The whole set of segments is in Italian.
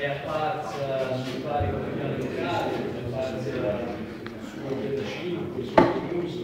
è apparsa sui vari quotidiani locali, è apparsa su 35, su News.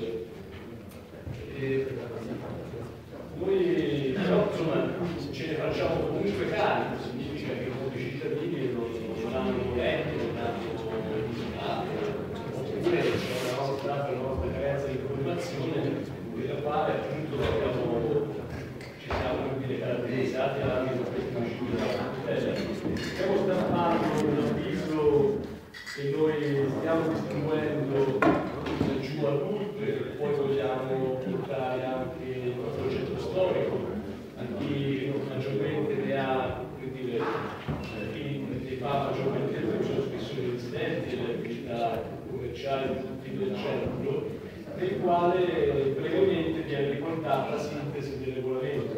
Noi però insomma ce ne facciamo comunque carico, significa che molti cittadini non hanno letto, non hanno visitato, oppure c'è una nostra carenza di informazione della quale appunto ci siamo caratterizzati all'ambito della tutela. Stiamo stampando un avviso che noi stiamo distribuendo giù a tutti, e poi vogliamo portare anche il nostro centro storico a chi maggiormente ne ha, come dire, chi ne fa maggiormente uso, spesso i residenti e le attività commerciali di tutti del centro, nel quale brevemente viene riportata la sintesi del regolamento.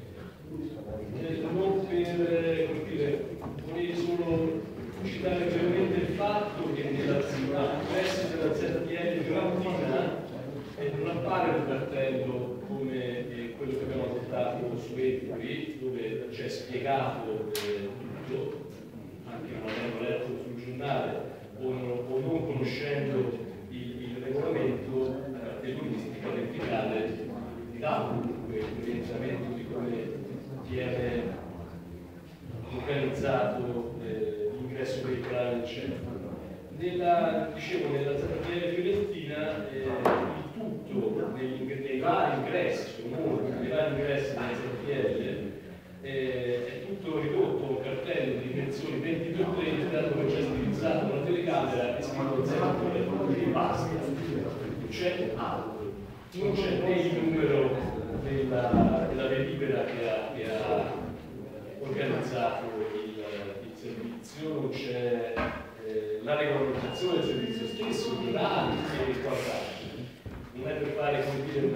Non per, come dire, vorrei solo citare brevemente il fatto che nell'ingresso della ZTL Fiorentina non appare un cartello come quello che abbiamo adottato su Eturi, dove c'è spiegato tutto, anche non avendo letto sul giornale o non conoscendo il regolamento, la caratteristica verticale di dato comunque l'orientamento di come viene organizzato l'ingresso veicolare del centro. Dicevo, nella ZTL Fiorentina il tutto nei vari ingressi, nei vari ingressi della ZTL è tutto ridotto a un cartello di dimensioni 20x30 dove c'è stilizzato una telecamera e scritto 0 e basta. C'è altro, non c'è né il numero della delibera che ha organizzato il servizio, non c'è la regolamentazione del servizio stesso, gli orari e quant'altro. Non è per fare, come dire,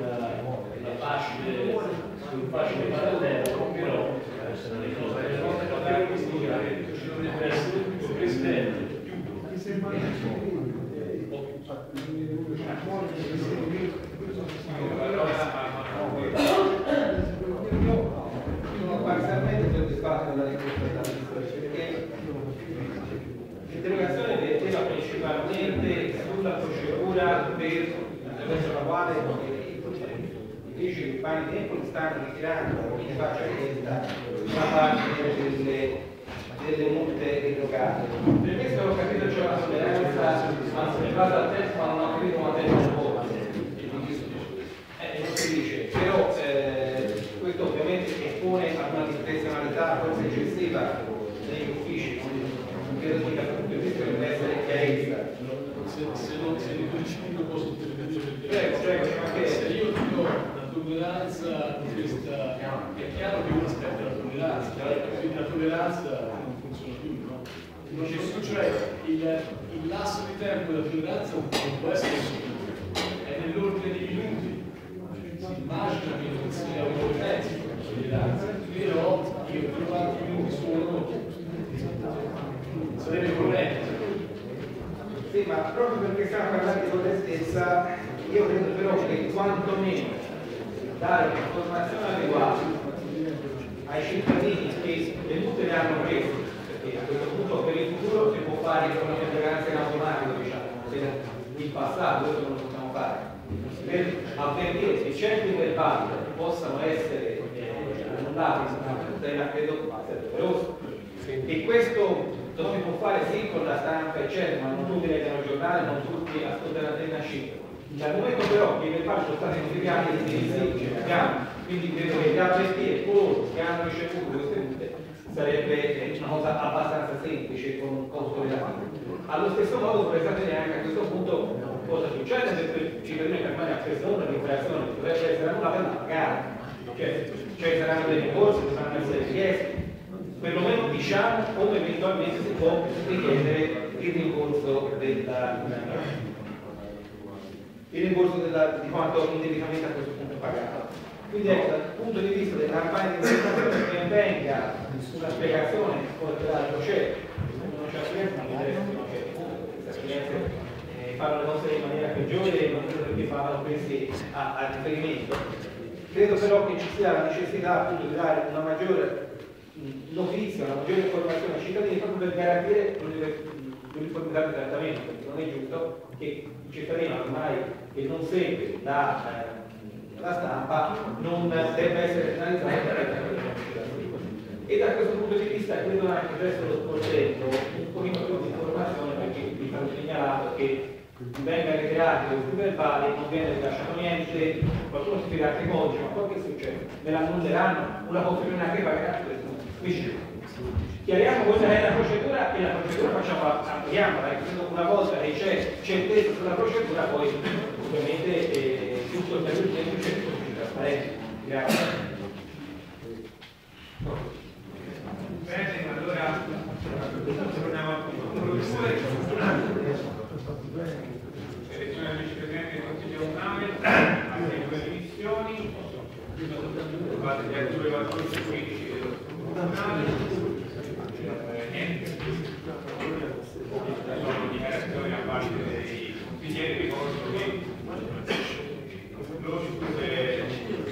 un facile parallelo, però le nostre caratteristiche ci dovrebbe essere più presidente. Sono parzialmente soddisfatto della risposta perché l'interrogazione verteva principalmente sulla procedura attraverso la quale i vigili urbani di Empoli stanno ritirando in faccia chiesta una parte delle multe erogate. Per questo ho capito c'è una tolleranza, anzi in base al testo, ma non ho capito una testa un po'. Non si dice, però questo ovviamente espone a una discrezionalità forse eccessiva negli uffici, non credo dica tutto, questo deve essere chiarezza. Se non posso intervenire, Prego, se io dico la tolleranza di questa, è chiaro che uno aspetta la tolleranza, quindi la tolleranza non funziona più, no? Cioè il lasso di tempo della tolleranza non può essere assoluto, è nell'ordine di minuti. Si immagina che non sia un mezzo di tolleranza, però io per quanti minuti sono sarebbe corretto. Sì, ma proprio perché stiamo parlando di correttezza, io credo però che quantomeno dare un'informazione adeguata ai cittadini che le multe le hanno prese, perché a questo punto per il futuro si può fare con una tolleranza in automatico, diciamo, se in passato questo non lo possiamo fare. Per avvertire che certi verbali possano essere annullati su una tutela credo doveroso. E questo lo si può fare sì con la stampa eccetera, ma non tutti leggono il giornale, non tutti ascoltano l'antenna 5. Dal momento però che i verbali sono stati notificati e si abbiamo, quindi credo che già avvertire coloro che hanno ricevuto queste multe sarebbe una cosa abbastanza semplice con un costo relativo. Allo stesso modo vorrei sapere anche a questo punto cosa succede se il cittadino che rimane a questa ora di infrazione dovrebbe essere annullata da pagare, cioè saranno dei ricorsi che saranno essere richiesti, perlomeno diciamo come eventualmente si può richiedere il rimborso di quanto indebitamente a questo punto pagato. Quindi ecco, dal punto di vista della campagna di informazione che venga una spiegazione, come peraltro c'è, non c'è cliente, ma che queste cliente fanno le cose in maniera peggiore e non credo perché fanno questi a riferimento. Credo però che ci sia la necessità appunto di dare una maggiore l'officio, una maggiore informazione ai cittadini proprio per garantire l'uniformità di trattamento, perché non è giusto che il cittadino ormai che non segue la stampa non debba essere penalizzato. E da questo punto di vista credo anche che adesso lo sportello un pochino più di informazione, perché vi è stato segnalato che venga ricreati questi verbali, non viene rilasciato niente, qualcuno si spiega che codice, ma poi che succede? Me l'annulleranno, una conferma che pagherà questo. Quindi chiariamo quella è la procedura e la procedura ampliamola, una volta che c'è certezza sulla procedura, poi ovviamente tutto il periodo semplice e più trasparente. Grazie. Bene, allora torniamo al punto 2, selezione del vicepresidente del Consiglio Comunale, alle due dimissioni, fate gli attori valori politici dello comunale, niente, sono dichiarazioni a parte dei consiglieri, ricordo che lo scusa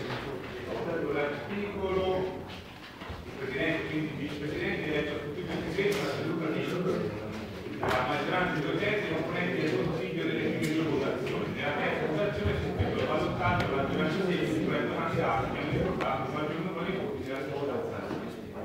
l'articolo Presidente, quindi vicepresidente eletto a tutti i presidenti della seduta di la maggioranza di 2/3 componenti del Consiglio delle prime votazioni. Nella terza votazione si è valutato la maggioranza di progetto mandato che hanno riportato il maggior numero di voti della seconda votazione.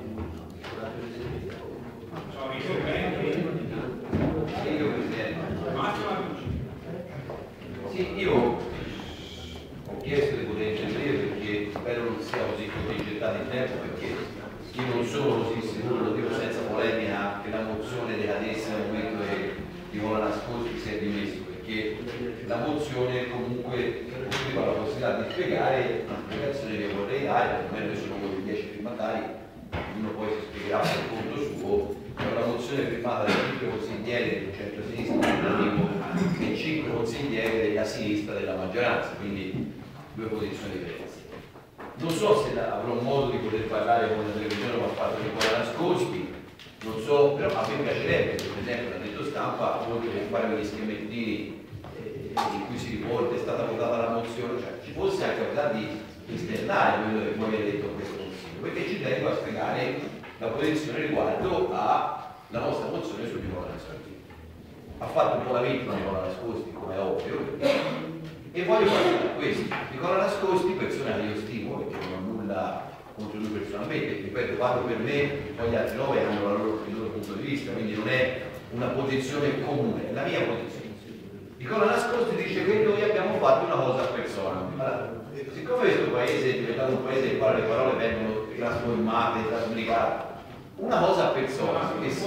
Sono i sorventi. Io Presidente. Massimo Antucci. Sì, io ho chiesto di poter intervenire perché spero non sia così contingentato in tempo, perché io non sono così sicuro, lo dico senza polemica, che la mozione decadesse nel momento che Nicola Nascosti si è dimesso, perché la mozione comunque offriva la possibilità di spiegare una spiegazione che vorrei dare, per me sono quei 10 firmatari, uno poi si spiegherà per conto suo, è una mozione firmata da 5 consiglieri del centro-sinistra governativo e 5 consiglieri della sinistra della maggioranza, quindi due posizioni diverse. Non so se avrò modo di poter parlare con la televisione come ha fatto Nicola Nascosti, non so, però a me piacerebbe, per esempio, l'ha detto stampa, oltre a fare gli schemettini in cui si riporta è stata votata la mozione, cioè ci fosse anche la possibilità di esternare quello che voi avete detto a questo Consiglio, perché ci tengo a spiegare la posizione riguardo alla nostra mozione su Nicola Nascosti. Ha fatto un po' la vittima Nicola Nascosti, come è ovvio, e voglio partire da questo. Nicola Nascosti, persona che io stimo, perché non ho nulla contro lui personalmente, ripeto, parlo per me, poi gli altri 9 hanno il loro punto di vista, quindi non è una posizione comune, è la mia posizione. Nicola Nascosti dice che noi abbiamo fatto una cosa a persona. Allora, siccome questo paese è diventato un paese nel quale le parole vengono trasformate, trasbricate, una cosa a persona, che si...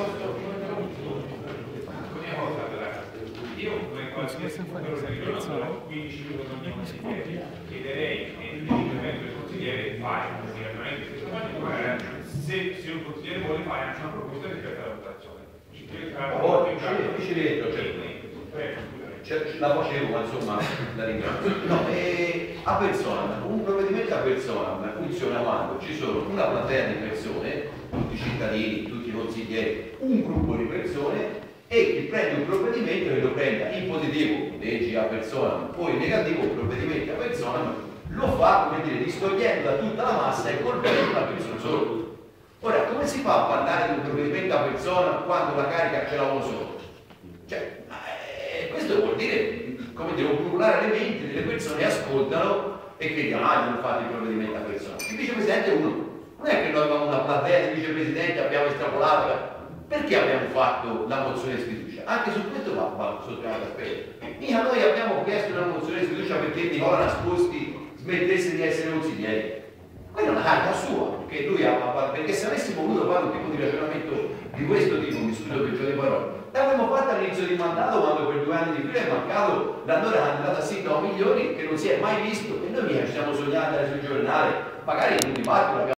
Io come qualsiasi sono 15 consiglieri, chiederei nell'intervento del consigliere fare se un consigliere vuole fare anche una proposta rispetto alla votazione. Ci vedo, la facevo, ma insomma la ringrazio. No, a persona, un provvedimento a persona funziona quando ci sono una platea di persone, tutti i cittadini, tutti i consiglieri, un gruppo di persone, e chi prende un provvedimento che lo prenda in positivo, leggi a persona, o in negativo, provvedimenti a persona, lo fa, come dire, distogliendo da tutta la massa e colpendo una persona solo. Ora, come si fa a parlare di un provvedimento a persona quando la carica ce l'ha uno solo? Cioè, questo vuol dire, come dire, un plurale elementi delle persone ascoltano e che dicono, non fate il provvedimento a persona. Il vicepresidente è uno. Non è che noi avevamo una platea di vicepresidenti, abbiamo estrapolato. Perché abbiamo fatto la mozione di sfiducia? Anche su questo va sottolineato l'aspetto. Mica noi abbiamo chiesto una mozione di sfiducia perché Nicola Nascosti smettesse di essere consigliere. Quella è una carta sua, che lui perché se avessimo voluto fare un tipo di ragionamento di questo tipo, mi scuso per gioco di parole, l'avremmo fatto all'inizio di mandato quando per 2 anni di fila è mancato l'allora candidato a Sindaco Migliori che non si è mai visto e noi mica ci siamo sognati sui giornali, magari in un dibattito